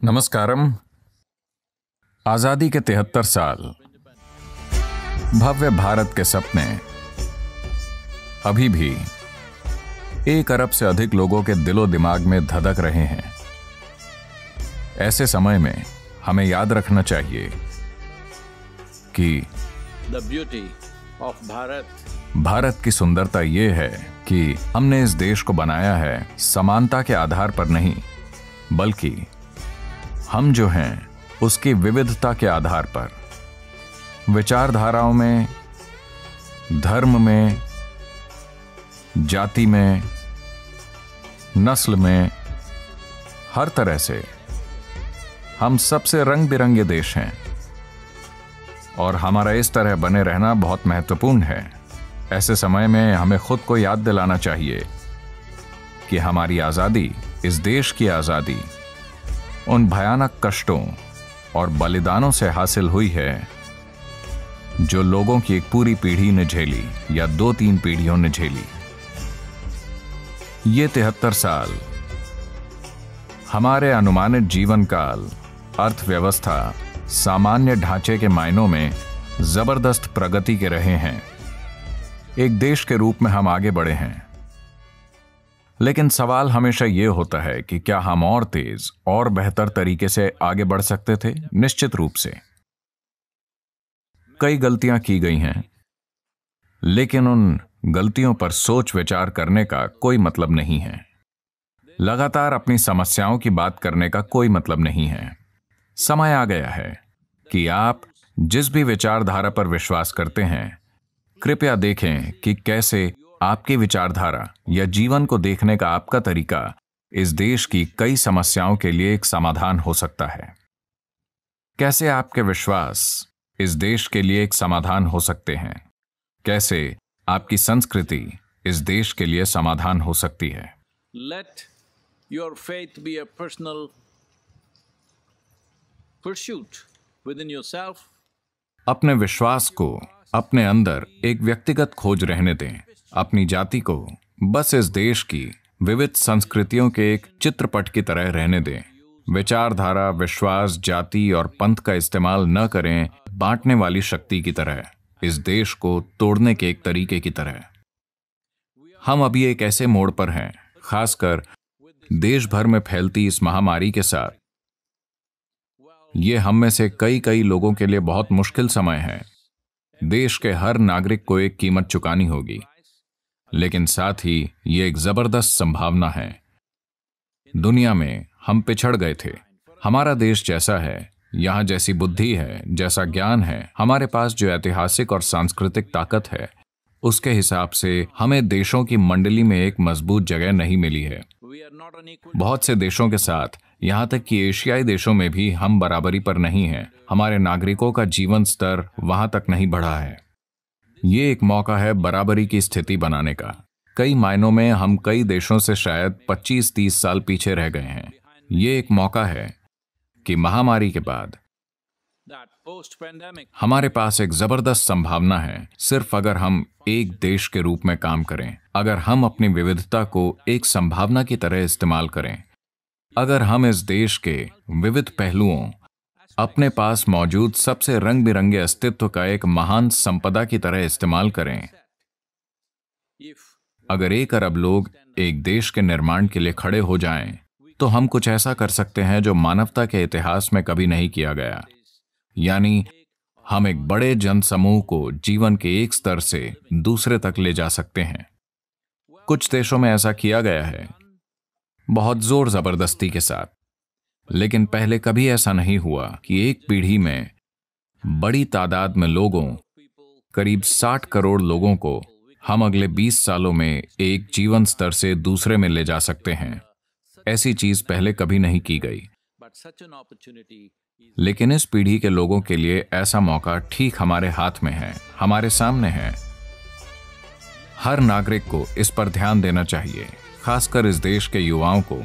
नमस्कारम। आजादी के 73 साल, भव्य भारत के सपने अभी भी 1 अरब से अधिक लोगों के दिलो दिमाग में धधक रहे हैं। ऐसे समय में हमें याद रखना चाहिए कि The beauty of भारत की सुंदरता यह है कि हमने इस देश को बनाया है समानता के आधार पर नहीं, बल्कि हम जो हैं उसकी विविधता के आधार पर। विचारधाराओं में, धर्म में, जाति में, नस्ल में, हर तरह से हम सबसे रंग बिरंगे देश हैं और हमारा इस तरह बने रहना बहुत महत्वपूर्ण है। ऐसे समय में हमें खुद को याद दिलाना चाहिए कि हमारी आजादी, इस देश की आजादी उन भयानक कष्टों और बलिदानों से हासिल हुई है जो लोगों की एक पूरी पीढ़ी ने झेली या 2-3 पीढ़ियों ने झेली। ये 73 साल हमारे अनुमानित जीवन काल, अर्थव्यवस्था, सामान्य ढांचे के मायनों में जबरदस्त प्रगति के रहे हैं। एक देश के रूप में हम आगे बढ़े हैं, लेकिन सवाल हमेशा यह होता है कि क्या हम और तेज और बेहतर तरीके से आगे बढ़ सकते थे? निश्चित रूप से कई गलतियां की गई हैं, लेकिन उन गलतियों पर सोच विचार करने का कोई मतलब नहीं है। लगातार अपनी समस्याओं की बात करने का कोई मतलब नहीं है। समय आ गया है कि आप जिस भी विचारधारा पर विश्वास करते हैं, कृपया देखें कि कैसे आपकी विचारधारा या जीवन को देखने का आपका तरीका इस देश की कई समस्याओं के लिए एक समाधान हो सकता है। कैसे आपके विश्वास इस देश के लिए एक समाधान हो सकते हैं। कैसे आपकी संस्कृति इस देश के लिए समाधान हो सकती है। Let your faith be a personal pursuit within yourself. अपने विश्वास को अपने अंदर एक व्यक्तिगत खोज रहने दें। अपनी जाति को बस इस देश की विविध संस्कृतियों के एक चित्रपट की तरह रहने दें। विचारधारा, विश्वास, जाति और पंथ का इस्तेमाल न करें बांटने वाली शक्ति की तरह, इस देश को तोड़ने के एक तरीके की तरह। हम अभी एक ऐसे मोड़ पर हैं, खासकर देश भर में फैलती इस महामारी के साथ। यह हम में से कई लोगों के लिए बहुत मुश्किल समय है। देश के हर नागरिक को एक कीमत चुकानी होगी, लेकिन साथ ही ये एक जबरदस्त संभावना है। दुनिया में हम पिछड़ गए थे। हमारा देश जैसा है, यहां जैसी बुद्धि है, जैसा ज्ञान है, हमारे पास जो ऐतिहासिक और सांस्कृतिक ताकत है, उसके हिसाब से हमें देशों की मंडली में एक मजबूत जगह नहीं मिली है। बहुत से देशों के साथ, यहां तक कि एशियाई देशों में भी हम बराबरी पर नहीं हैं। हमारे नागरिकों का जीवन स्तर वहां तक नहीं बढ़ा है। ये एक मौका है बराबरी की स्थिति बनाने का। कई मायनों में हम कई देशों से शायद 25-30 साल पीछे रह गए हैं। ये एक मौका है कि महामारी के बाद हमारे पास एक जबरदस्त संभावना है, सिर्फ अगर हम एक देश के रूप में काम करें, अगर हम अपनी विविधता को एक संभावना की तरह इस्तेमाल करें, अगर हम इस देश के विविध पहलुओं, अपने पास मौजूद सबसे रंग बिरंगे अस्तित्व का एक महान संपदा की तरह इस्तेमाल करें। अगर 1 अरब लोग एक देश के निर्माण के लिए खड़े हो जाएं, तो हम कुछ ऐसा कर सकते हैं जो मानवता के इतिहास में कभी नहीं किया गया। यानी हम एक बड़े जनसमूह को जीवन के एक स्तर से दूसरे तक ले जा सकते हैं। कुछ देशों में ऐसा किया गया है, बहुत जोर जबरदस्ती के साथ, लेकिन पहले कभी ऐसा नहीं हुआ कि एक पीढ़ी में बड़ी तादाद में लोगों, करीब 60 करोड़ लोगों को हम अगले 20 सालों में एक जीवन स्तर से दूसरे में ले जा सकते हैं। ऐसी चीज पहले कभी नहीं की गई, लेकिन इस पीढ़ी के लोगों के लिए ऐसा मौका ठीक हमारे हाथ में है, हमारे सामने है। हर नागरिक को इस पर ध्यान देना चाहिए, खासकर इस देश के युवाओं को।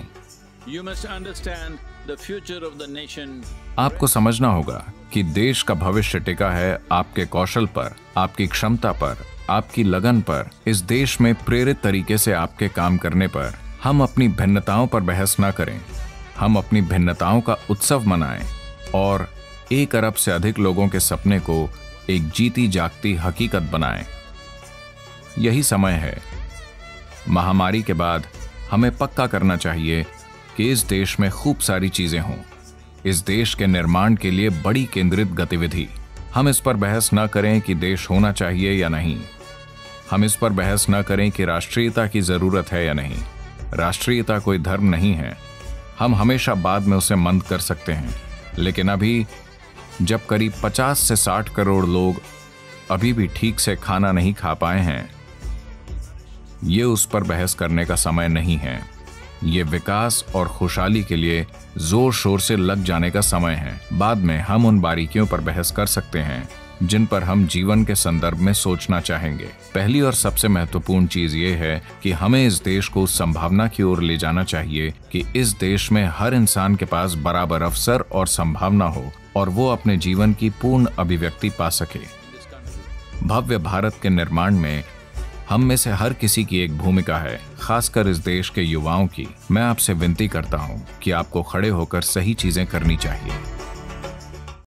आपको समझना होगा कि देश का भविष्य टिका है आपके कौशल पर, आपकी क्षमता पर, आपकी लगन पर, इस देश में प्रेरित तरीके से आपके काम करने पर। हम अपनी भिन्नताओं पर बहस न करें, हम अपनी भिन्नताओं का उत्सव मनाएं और 1 अरब से अधिक लोगों के सपने को एक जीती जागती हकीकत बनाएं। यही समय है। महामारी के बाद हमें पक्का करना चाहिए कि इस देश में खूब सारी चीजें हों। इस देश के निर्माण के लिए बड़ी केंद्रित गतिविधि। हम इस पर बहस न करें कि देश होना चाहिए या नहीं। हम इस पर बहस न करें कि राष्ट्रीयता की जरूरत है या नहीं। राष्ट्रीयता कोई धर्म नहीं है। हम हमेशा बाद में उसे मंद कर सकते हैं, लेकिन अभी जब करीब 50 से 60 करोड़ लोग अभी भी ठीक से खाना नहीं खा पाए हैं, ये उस पर बहस करने का समय नहीं है। ये विकास और खुशहाली के लिए जोर शोर से लग जाने का समय है। बाद में हम उन बारीकियों पर बहस कर सकते हैं जिन पर हम जीवन के संदर्भ में सोचना चाहेंगे। पहली और सबसे महत्वपूर्ण चीज ये है कि हमें इस देश को उस संभावना की ओर ले जाना चाहिए कि इस देश में हर इंसान के पास बराबर अवसर और संभावना हो और वो अपने जीवन की पूर्ण अभिव्यक्ति पा सके। भव्य भारत के निर्माण में हम में से हर किसी की एक भूमिका है, खासकर इस देश के युवाओं की। मैं आपसे विनती करता हूं कि आपको खड़े होकर सही चीजें करनी चाहिए।